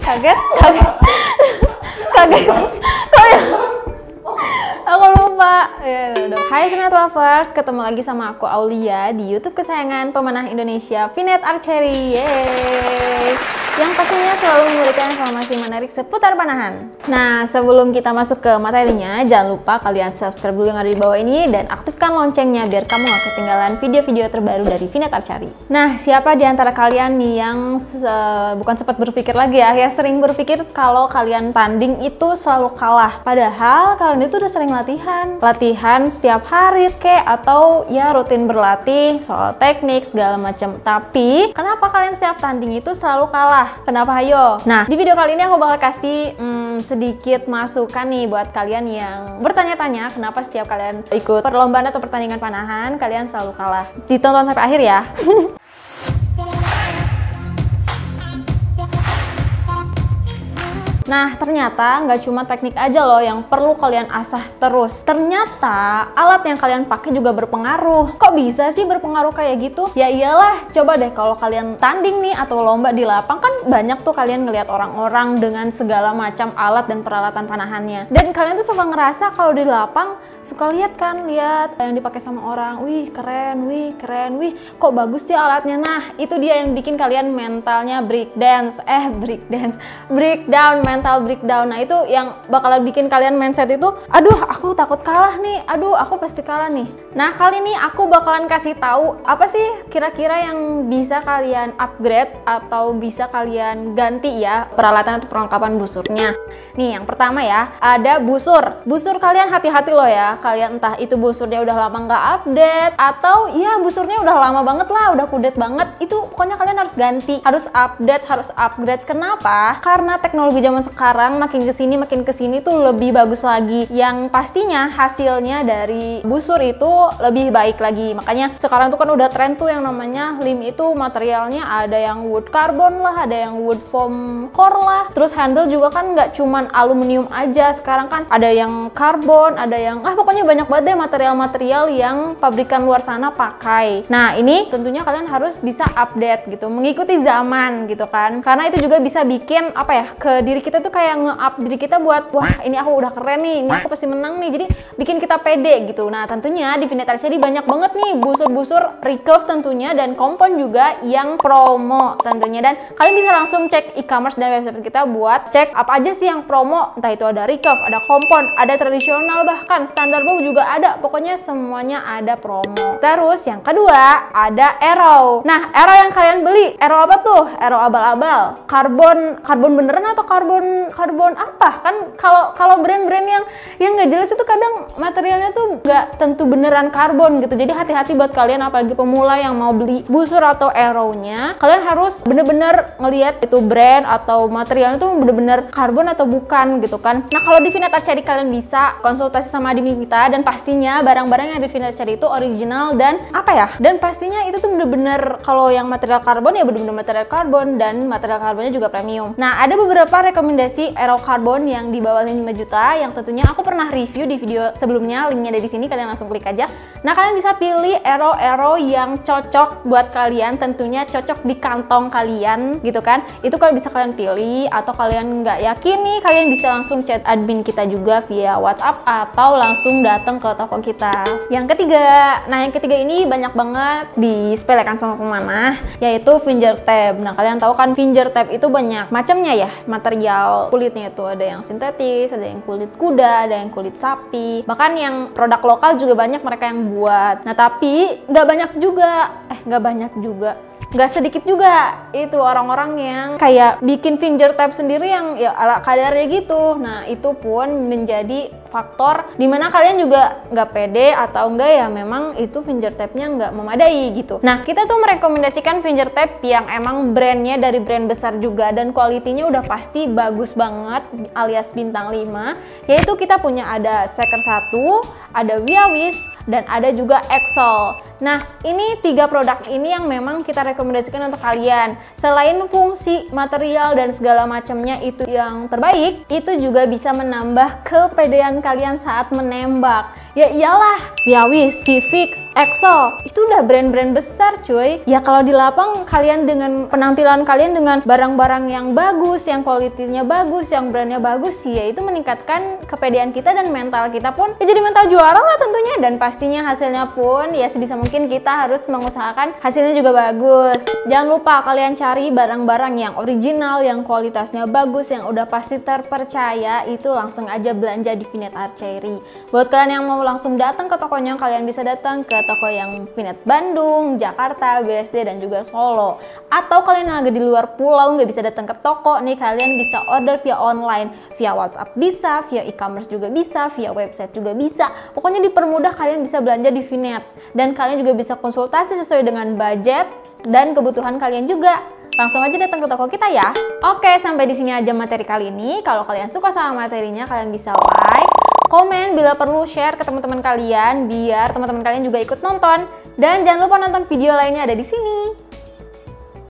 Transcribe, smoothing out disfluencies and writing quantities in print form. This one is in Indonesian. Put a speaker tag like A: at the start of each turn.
A: Kaget. Aku lupa. Hai Vinet Lovers, ketemu lagi sama aku Aulia di YouTube kesayangan pemenang Indonesia, Vinet Archery. Yeay. Yang pastinya selalu memberikan informasi menarik seputar panahan. Nah, sebelum kita masuk ke materinya, jangan lupa kalian subscribe dulu yang ada di bawah ini dan aktifkan loncengnya biar kamu gak ketinggalan video-video terbaru dari Vinet Archery. Nah, siapa di antara kalian nih yang bukan sempat berpikir lagi ya sering berpikir kalau kalian tanding itu selalu kalah? Padahal kalian itu udah sering latihan setiap hari atau ya rutin berlatih soal teknik segala macam. Tapi kenapa kalian setiap tanding itu selalu kalah? Kenapa hayo? Nah, di video kali ini aku bakal kasih sedikit masukan nih buat kalian yang bertanya-tanya kenapa setiap kalian ikut perlombaan atau pertandingan panahan kalian selalu kalah. Ditonton sampai akhir ya. Nah, ternyata nggak cuma teknik aja loh yang perlu kalian asah terus. Ternyata alat yang kalian pakai juga berpengaruh. Kok bisa sih berpengaruh kayak gitu? Ya iyalah, coba deh kalau kalian tanding nih atau lomba di lapang kan banyak tuh kalian ngelihat orang-orang dengan segala macam alat dan peralatan panahannya. Dan kalian tuh suka ngerasa kalau di lapang suka lihat yang dipakai sama orang. Wih, keren, wih, kok bagus sih alatnya. Nah, itu dia yang bikin kalian mentalnya breakdown, mental breakdown. Nah, itu yang bakalan bikin kalian mindset itu, aduh aku takut kalah nih, aduh aku pasti kalah nih. Nah, kali ini aku bakalan kasih tahu apa sih kira-kira yang bisa kalian upgrade atau bisa kalian ganti ya peralatan atau perlengkapan busurnya. Nih, yang pertama ya, ada busur. Busur kalian hati-hati loh ya, kalian entah itu busurnya udah lama nggak update atau ya busurnya udah lama banget lah, udah kudet banget, itu pokoknya kalian harus ganti, harus update, harus upgrade. Kenapa? Karena teknologi zaman sekarang makin kesini tuh lebih bagus lagi, yang pastinya hasilnya dari busur itu lebih baik lagi. Makanya sekarang tuh kan udah tren tuh yang namanya lim itu materialnya ada yang wood carbon lah, ada yang wood foam core lah, terus handle juga kan nggak cuman aluminium aja, sekarang kan ada yang karbon, ada yang pokoknya banyak banget deh material-material yang pabrikan luar sana pakai. Nah, ini tentunya kalian harus bisa update gitu, mengikuti zaman gitu kan, karena itu juga bisa bikin ke diri kita tuh kayak nge-up diri kita buat, wah ini aku udah keren nih, ini aku pasti menang nih, jadi bikin kita pede gitu. Nah, tentunya di Vinet Archery banyak banget nih busur-busur recurve tentunya, dan kompon juga yang promo tentunya, dan kalian bisa langsung cek e-commerce dan website kita buat cek apa aja sih yang promo, entah itu ada recurve, ada kompon, ada tradisional, bahkan standar bow juga ada, pokoknya semuanya ada promo. Terus yang kedua ada arrow. Nah, arrow yang kalian beli, arrow apa tuh? Arrow abal-abal, karbon beneran atau karbon apa? Kan kalau brand-brand yang nggak jelas itu kadang materialnya tuh nggak tentu beneran karbon gitu. Jadi hati-hati buat kalian apalagi pemula yang mau beli busur atau arrow-nya. Kalian harus bener-bener ngelihat itu brand atau materialnya tuh bener-bener karbon atau bukan gitu kan. Nah, kalau di Vinet Archery kalian bisa konsultasi sama admin kita, dan pastinya barang-barang yang di Vinet Archery itu original dan dan pastinya itu tuh bener-bener kalau yang material karbon ya bener-bener material karbon, dan material karbonnya juga premium. Nah, ada beberapa rekomendasi arrow karbon yang di bawah 5 juta yang tentunya aku pernah review di video sebelumnya, linknya ada di sini, kalian langsung klik aja. Nah, kalian bisa pilih arrow yang cocok buat kalian, tentunya cocok di kantong kalian gitu kan. Itu kalian bisa kalian pilih, atau kalian nggak yakin nih, kalian bisa langsung chat admin kita juga via WhatsApp atau langsung datang ke toko kita. Yang ketiga ini banyak banget disepelekan sama pemanah, yaitu finger tab. Nah, kalian tahu kan finger tab itu banyak macamnya ya, material kulitnya itu ada yang sintetis, ada yang kulit kuda, ada yang kulit sapi, bahkan yang produk lokal juga banyak mereka yang buat. Nah, tapi nggak sedikit juga itu orang-orang yang kayak bikin finger tab sendiri yang ya ala kadarnya gitu. Nah, itu pun menjadi faktor dimana kalian juga nggak pede atau enggak ya memang itu finger tabnya nggak memadai gitu. Nah, kita tuh merekomendasikan finger tab yang emang brandnya dari brand besar juga dan kualitinya udah pasti bagus banget alias bintang 5, yaitu kita punya ada Seeker 1, ada Wiawis, dan ada juga Excel. Nah, ini 3 produk ini yang memang kita rekomendasikan untuk kalian. Selain fungsi, material, dan segala macamnya itu yang terbaik, itu juga bisa menambah kepedean kalian saat menembak. Ya iyalah, Via Wish, Vivix, EXO, itu udah brand-brand besar cuy. Ya kalau di lapang kalian dengan penampilan kalian dengan barang-barang yang bagus, yang kualitinya bagus, yang brandnya bagus, ya itu meningkatkan kepedean kita dan mental kita pun ya jadi mental juara lah tentunya. Dan pastinya hasilnya pun ya sebisa mungkin kita harus mengusahakan hasilnya juga bagus. Jangan lupa kalian cari barang-barang yang original, yang kualitasnya bagus, yang udah pasti terpercaya, itu langsung aja belanja di Vinet Art Cherry. Buat kalian yang mau langsung datang ke tokonya, kalian bisa datang ke toko yang Vinet Bandung, Jakarta, BSD, dan juga Solo. Atau kalian yang lagi di luar pulau nggak bisa datang ke toko nih, kalian bisa order via online, via WhatsApp bisa, via e-commerce juga bisa, via website juga bisa. Pokoknya dipermudah, kalian bisa belanja di Vinet. Dan kalian juga bisa konsultasi sesuai dengan budget dan kebutuhan kalian juga. Langsung aja datang ke toko kita ya. Oke, sampai di sini aja materi kali ini. Kalau kalian suka sama materinya, kalian bisa like, komen, bila perlu share ke teman-teman kalian biar teman-teman kalian juga ikut nonton. Dan jangan lupa nonton video lainnya ada di sini.